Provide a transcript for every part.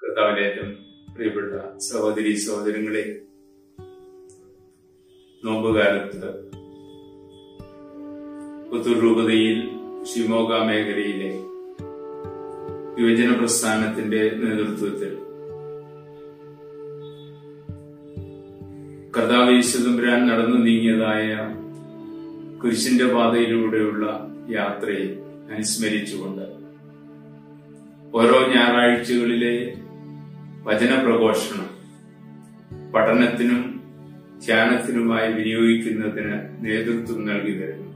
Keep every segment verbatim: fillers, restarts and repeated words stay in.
കർത്താവിലേറ്റം പ്രിയപ്പെട്ട സഹോദരി സഹോദരങ്ങളെ, നോമ്പുകാലത്ത് പുത്തൂർ രൂപതയിൽ ഷിമോഗ മേഖലയിലെ യുവജന പ്രസ്ഥാനത്തിന്റെ നേതൃത്വത്തിൽ കർത്താവ് യേശുതമ്പുരാൻ നടന്നു നീങ്ങിയതായ കുരിശിന്റെ പാതയിലൂടെയുള്ള യാത്രയെ അനുസ്മരിച്ചുകൊണ്ട് ഓരോ ഞായറാഴ്ചകളിലെ വചനപ്രഘോഷണം പഠനത്തിനും ധ്യാനത്തിനുമായി വിനിയോഗിക്കുന്നതിന് നേതൃത്വം നൽകി വരുന്നു.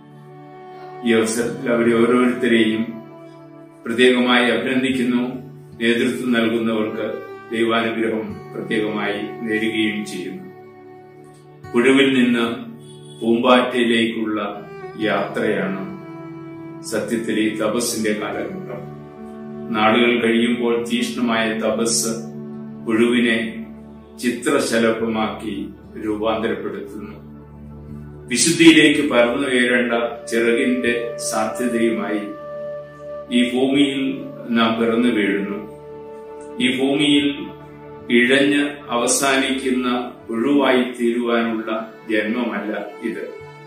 ഈ അവസരത്തിൽ അവരെ ഓരോരുത്തരെയും പ്രത്യേകമായി അഭിനന്ദിക്കുന്നു. നേതൃത്വം നൽകുന്നവർക്ക് ദൈവാനുഗ്രഹം പ്രത്യേകമായി നേരുകയും ചെയ്യുന്നു. പുഴുവിൽ നിന്ന് പൂമ്പാറ്റയിലേക്കുള്ള യാത്രയാണ് സത്യത്തിൽ ഈ തപസ്സിന്റെ കാലഘട്ടം. നാളുകൾ കഴിയുമ്പോൾ തീഷ്ണമായ തപസ് പുഴുവിനെ ചിത്രശലഭമാക്കി രൂപാന്തരപ്പെടുത്തുന്നു. വിശുദ്ധിയിലേക്ക് പറന്നു ഉയരേണ്ട ചിറകിന്റെ സാധ്യതയുമായി ഈ ഭൂമിയിൽ നാം പിറന്നു വീഴുന്നു. ഈ ഭൂമിയിൽ ഇഴഞ്ഞ് അവസാനിക്കുന്ന പുഴുവായി തീരുവാനുള്ള ജന്മമല്ല ഇത്.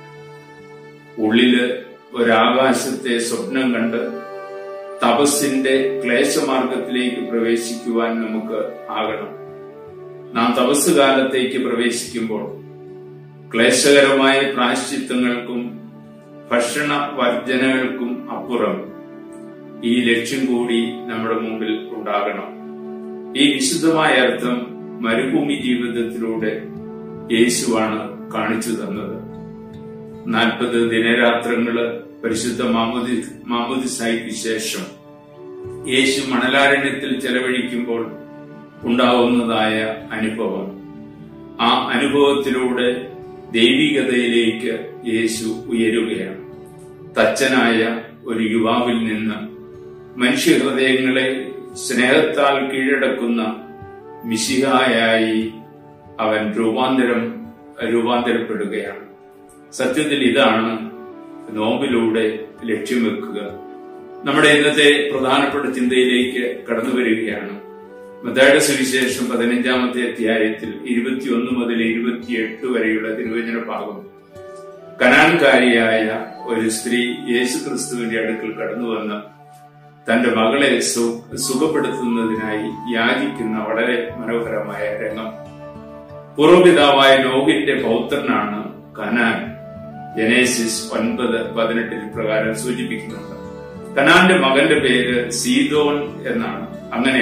ഉള്ളില് ഒരാകാശത്തെ സ്വപ്നം കണ്ട് തപസ്സിന്റെ ക്ലേശമാർഗത്തിലേക്ക് പ്രവേശിക്കുവാൻ നമുക്ക് ആകണം. നാം തപസ് കാലത്തേക്ക് പ്രവേശിക്കുമ്പോൾ ക്ലേശകരമായ പ്രായശ്ചിത്തങ്ങൾക്കും ഭക്ഷണ വർജനകൾക്കും അപ്പുറം ഈ ലക്ഷ്യം കൂടി നമ്മുടെ മുമ്പിൽ ഉണ്ടാകണം. ഈ വിശുദ്ധമായ അർത്ഥം മരുഭൂമി ജീവിതത്തിലൂടെ യേശുവാണ് കാണിച്ചു തന്നത്. നാൽപ്പത് ദിനരാത്രങ്ങള് പരിശുദ്ധ മാമോദി മാമോദിസായ്ക്ക് ശേഷം യേശു മണലാരണ്യത്തിൽ ചെലവഴിക്കുമ്പോൾ ഉണ്ടാവുന്നതായ അനുഭവം, ആ അനുഭവത്തിലൂടെ ദൈവികതയിലേക്ക് യേശു ഉയരുകയാണ്. തച്ചനായ ഒരു യുവാവിൽ നിന്ന് മനുഷ്യഹൃദയങ്ങളെ സ്നേഹത്താൽ കീഴടക്കുന്ന മിശിഹായായി അവൻ രൂപാന്തരം രൂപാന്തരപ്പെടുകയാണ്. സത്യത്തിൽ ഇതാണ് നോമ്പിലൂടെ ലക്ഷ്യം വെക്കുക. നമ്മുടെ ഇന്നത്തെ പ്രധാനപ്പെട്ട ചിന്തയിലേക്ക് കടന്നു വരികയാണ്. മത്തായിയുടെ സുവിശേഷം പതിനഞ്ചാമത്തെ അധ്യായത്തിൽ ഇരുപത്തിയൊന്ന് മുതൽ ഇരുപത്തിയെട്ട് വരെയുള്ള തിരുവചന ഭാഗം കനാൻകാരിയായ ഒരു സ്ത്രീ യേശു ക്രിസ്തുവിന്റെ അടുക്കൽ കടന്നു വന്ന് തന്റെ മകളെ സുഖപ്പെടുത്തുന്നതിനായി യാചിക്കുന്ന വളരെ മനോഹരമായ രംഗം. പൂർവപിതാവായ നോഹിന്റെ പൗത്രനാണ് കനാൻ. ജനേസിസ് ഒൻപത് പതിനെട്ടിൽ പ്രകാരം സൂചിപ്പിക്കുന്നുണ്ട്. കനാന്റെ മകന്റെ പേര് സീദോൻ എന്നാണ്. അങ്ങനെ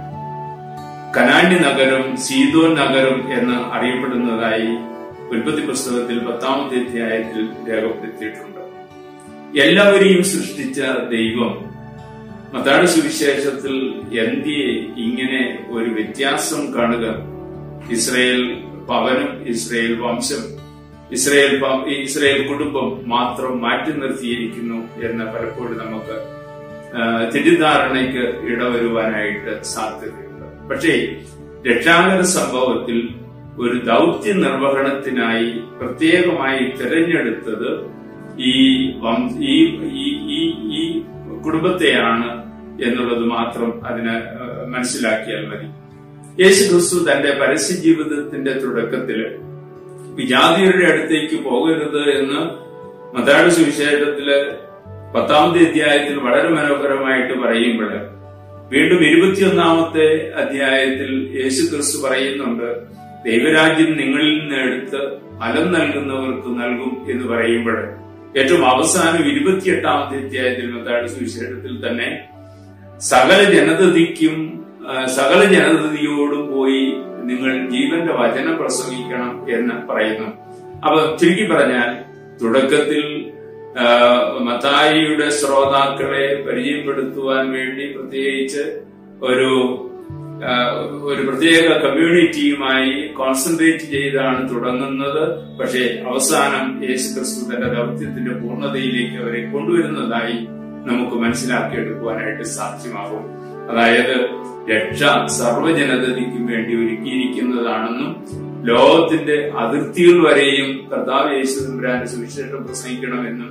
കനാന്യ നഗരം സീദോൻ നഗരം എന്ന് അറിയപ്പെടുന്നതായി ഉൽപ്പത്തി പുസ്തകത്തിൽ പത്താമത്തെ അധ്യായത്തിൽ രേഖപ്പെടുത്തിയിട്ടുണ്ട്. എല്ലാവരെയും സൃഷ്ടിച്ച ദൈവം മത്തായിയുടെ സുവിശേഷത്തിൽ എന്തിയെ ഇങ്ങനെ ഒരു വ്യത്യാസം കാണുക? ഇസ്രയേൽ ഭവനം, ഇസ്രയേൽ വംശം, ഇസ്രയേൽ ഇസ്രയേൽ കുടുംബം മാത്രം മാറ്റി നിർത്തിയിരിക്കുന്നു എന്ന് പലപ്പോഴും നമുക്ക് തെറ്റിദ്ധാരണയ്ക്ക് ഇടവരുവാനായിട്ട് സാധ്യതയുണ്ട്. പക്ഷേ രക്ഷാകര സംഭവത്തിൽ ഒരു ദൗത്യ നിർവഹണത്തിനായി പ്രത്യേകമായി തിരഞ്ഞെടുത്തത് ഈ ഈ കുടുംബത്തെയാണ് എന്നുള്ളത് മാത്രം അതിന് മനസ്സിലാക്കിയാൽ മതി. യേശു ക്രിസ്തു തന്റെ പരസ്യ ജീവിതത്തിന്റെ തുടക്കത്തില് വിജാതിയരുടെ അടുത്തേക്ക് പോകരുത് എന്ന് മത്തായിയുടെ സുവിശേഷത്തില് പത്താമത്തെ അധ്യായത്തിൽ വളരെ മനോഹരമായിട്ട് പറയുമ്പോൾ വീണ്ടും ഇരുപത്തിയൊന്നാമത്തെ അധ്യായത്തിൽ യേശു ക്രിസ്തു പറയുന്നുണ്ട്, ദൈവരാജ്യം നിങ്ങളിൽ നിന്ന് എടുത്ത് ഫലം നൽകുന്നവർക്ക് നൽകും എന്ന് പറയുമ്പോൾ ഏറ്റവും അവസാനം ഇരുപത്തിയെട്ടാമത്തെ അധ്യായത്തിൽ മത്തായിയുടെ സുവിശേഷത്തിൽ തന്നെ സകല ജനതയ്ക്കും സകല ജനതയോടും പോയി നിങ്ങൾ ജീവന്റെ വചനം പ്രസംഗിക്കണം എന്ന് പറയുന്നു. അപ്പൊ ചുരുക്കി പറഞ്ഞാൽ തുടക്കത്തിൽ മത്തായിയുടെ ശ്രോതാക്കളെ പരിചയപ്പെടുത്തുവാൻ വേണ്ടി പ്രത്യേകിച്ച് ഒരു ഒരു പ്രത്യേക കമ്മ്യൂണിറ്റിയുമായി കോൺസെൻട്രേറ്റ് ചെയ്താണ് തുടങ്ങുന്നത്. പക്ഷേ അവസാനം യേശു ക്രിസ്തു തന്റെ ദൗത്യത്തിന്റെ പൂർണ്ണതയിലേക്ക് അവരെ കൊണ്ടുവരുന്നതായി നമുക്ക് മനസ്സിലാക്കിയെടുക്കുവാനായിട്ട് സാധ്യമാകും. അതായത് രക്ഷ സർവ്വജനതയ്ക്കും വേണ്ടി ഒരുക്കിയിരിക്കുന്നതാണെന്നും ലോകത്തിന്റെ അതിർത്തികൾ വരെയും കർത്താവ് യേശു തമ്പുരാന്റെ സുവിശേഷം പ്രസംഗിക്കണമെന്നും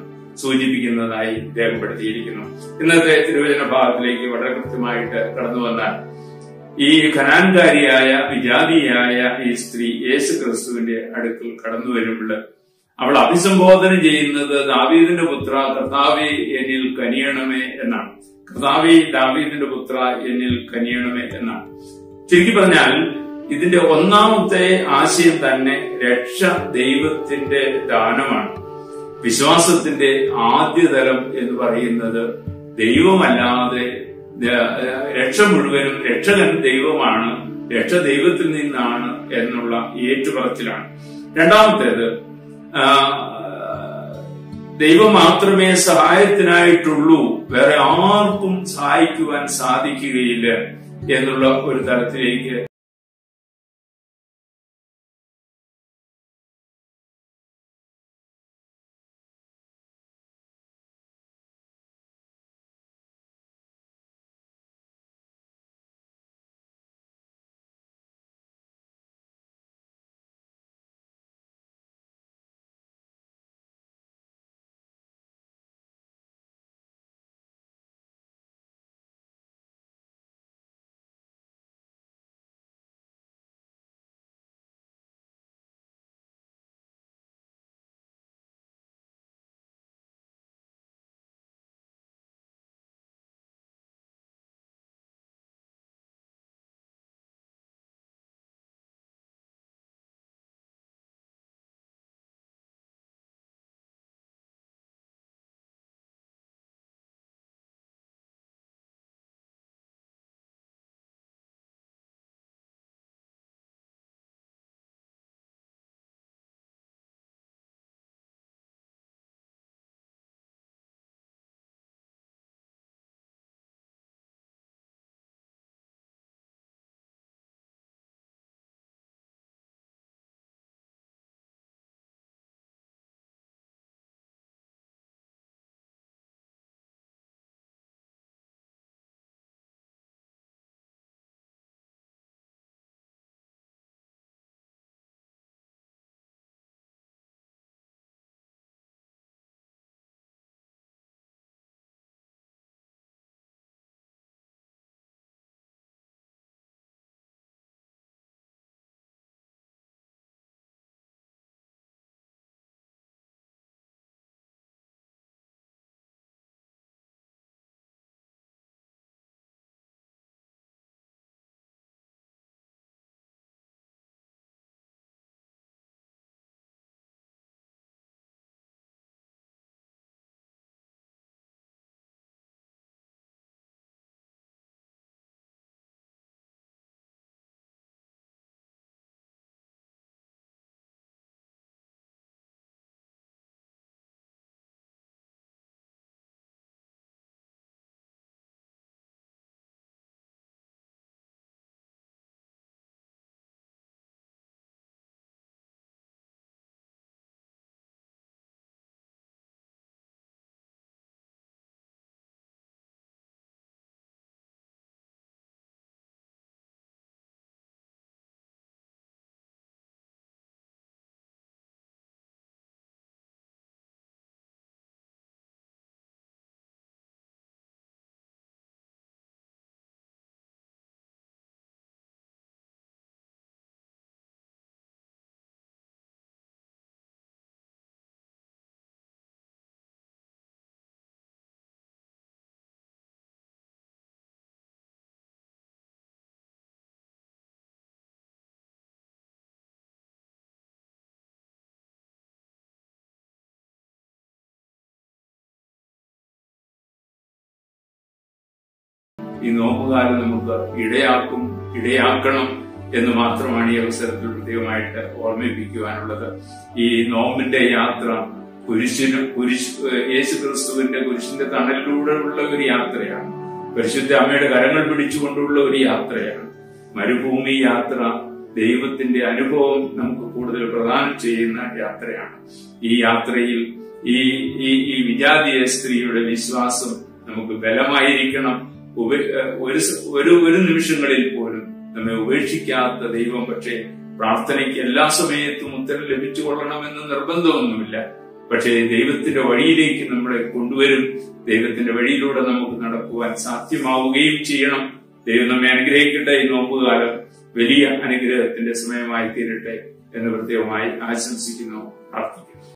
സൂചിപ്പിക്കുന്നതായി രേഖപ്പെടുത്തിയിരിക്കുന്നു. ഇന്നത്തെ തിരുവചന ഭാഗത്തിലേക്ക് വളരെ കൃത്യമായിട്ട് കടന്നു വന്നാൽ ഈ ഖനാൻകാരിയായ വിജാതിയായ ഈ സ്ത്രീ യേശു ക്രിസ്തുവിന്റെ അടുക്കൽ കടന്നു വരുമ്പോൾ അവൾ അഭിസംബോധന ചെയ്യുന്നത് ദാവീദിന്റെ പുത്ര കർത്താവേ എന്നിൽ കനിയണമേ എന്നാണ്. കർത്താവേ ദാവീദിന്റെ പുത്ര എന്നിൽ കനിയണമേ എന്നാണ്. ചുരുക്കി പറഞ്ഞാൽ ഇതിന്റെ ഒന്നാമത്തെ ആശയം തന്നെ രക്ഷ ദൈവത്തിന്റെ ദാനമാണ്. വിശ്വാസത്തിന്റെ ആദ്യതലം എന്ന് പറയുന്നത് ദൈവമല്ലാതെ രക്ഷ മുഴുവനും രക്ഷകൻ ദൈവമാണ്, രക്ഷ ദൈവത്തിൽ നിന്നാണ് എന്നുള്ള ഏറ്റുപറച്ചിലാണ്. രണ്ടാമത്തേത് ദൈവം മാത്രമേ സഹായത്തിനായിട്ടുള്ളൂ, വേറെ ആർക്കും സഹായിക്കുവാൻ സാധിക്കുകയില്ല എന്നുള്ള ഒരു തലത്തിലേക്ക് ഈ നോമ്പുകാലം നമുക്ക് ഇടയാക്കും ഇടയാക്കണം എന്ന് മാത്രമാണ് ഈ അവസരത്തിൽ പ്രത്യേകമായിട്ട് ഓർമ്മിപ്പിക്കുവാനുള്ളത്. ഈ നോമ്പിന്റെ യാത്ര കുരിശിന് കുരിശ് യേശു ക്രിസ്തുവിന്റെ കുരിശിന്റെ തണലിലൂടെ ഉള്ള ഒരു യാത്രയാണ്. പരിശുദ്ധ അമ്മയുടെ കരങ്ങൾ പിടിച്ചുകൊണ്ടുള്ള ഒരു യാത്രയാണ്. മരുഭൂമി യാത്ര ദൈവത്തിന്റെ അനുഭവം നമുക്ക് കൂടുതൽ പ്രദാനം ചെയ്യുന്ന യാത്രയാണ്. ഈ യാത്രയിൽ ഈ ഈ വിജാതീയ സ്ത്രീയുടെ വിശ്വാസം നമുക്ക് ബലമായിരിക്കണം. ഒരു ഒരു ഒരു നിമിഷങ്ങളിൽ പോലും നമ്മെ ഉപേക്ഷിക്കാത്ത ദൈവം പക്ഷേ പ്രാർത്ഥനയ്ക്ക് എല്ലാ സമയത്തും ഉത്തരം ലഭിച്ചു കൊള്ളണമെന്ന് നിർബന്ധമൊന്നുമില്ല. പക്ഷേ ദൈവത്തിന്റെ വഴിയിലേക്ക് നമ്മളെ കൊണ്ടുവരും. ദൈവത്തിന്റെ വഴിയിലൂടെ നമുക്ക് നടക്കുവാൻ സാധ്യമാവുകയും ചെയ്യണം. ദൈവം നമ്മെ അനുഗ്രഹിക്കട്ടെ. ഈ നോമ്പുകാലം വലിയ അനുഗ്രഹത്തിന്റെ സമയമായി തീരട്ടെ എന്ന് പ്രത്യേകമായി ആശംസിക്കുന്നു, പ്രാർത്ഥിക്കുന്നു.